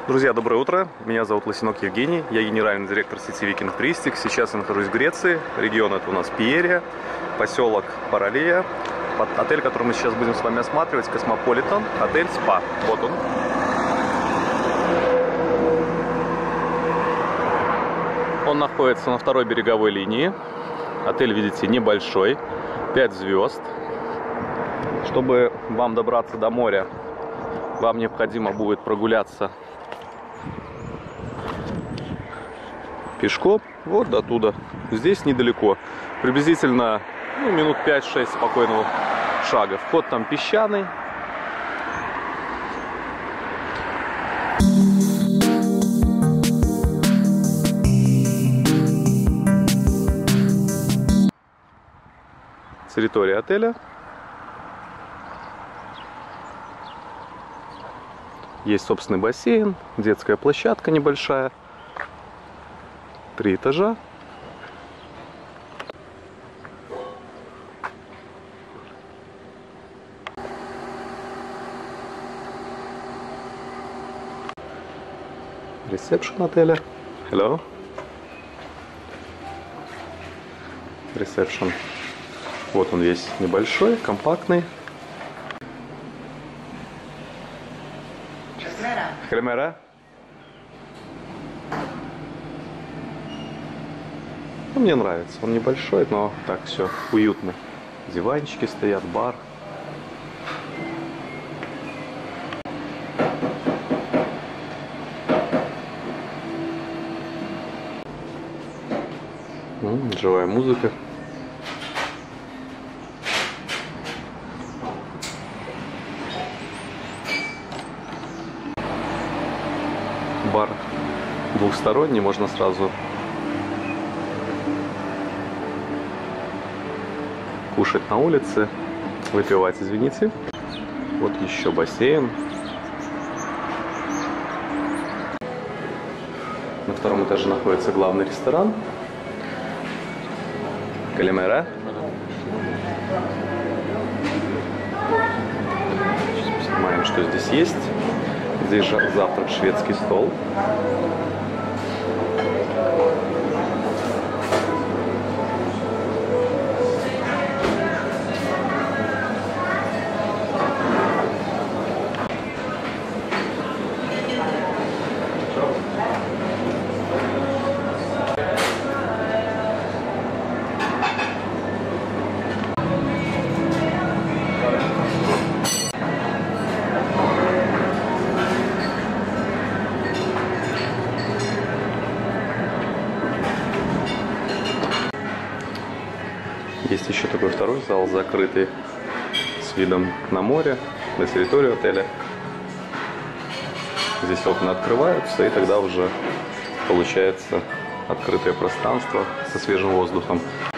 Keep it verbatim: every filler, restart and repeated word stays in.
Друзья, доброе утро. Меня зовут Лосинок Евгений. Я генеральный директор сети Viking Touristic. Сейчас я нахожусь в Греции. Регион это у нас Пиерия, поселок Паралия. Отель, который мы сейчас будем с вами осматривать, Космополитен, отель Спа. Вот он. Он находится на второй береговой линии. Отель, видите, небольшой, пять звезд. Чтобы вам добраться до моря, вам необходимо будет прогуляться пешком вот до туда. Здесь недалеко, приблизительно ну, минут пять-шесть спокойного шага. Вход там песчаный. Территория отеля. Есть собственный бассейн, детская площадка небольшая. Три этажа. Ресепшн отеля. Hello. Ресепшн. Вот он весь небольшой, компактный. Хремера. Ну, мне нравится. Он небольшой, но так все уютно. Диванчики стоят, бар. М-м, живая музыка. Бар двухсторонний, можно сразу кушать на улице, выпивать, извините. Вот еще бассейн. На втором этаже находится главный ресторан. Калимера. Сейчас посмотрим, что здесь есть. Здесь же завтрак, шведский стол. Есть еще такой второй зал, закрытый, с видом на море, на территорию отеля. Здесь окна открываются, и тогда уже получается открытое пространство со свежим воздухом.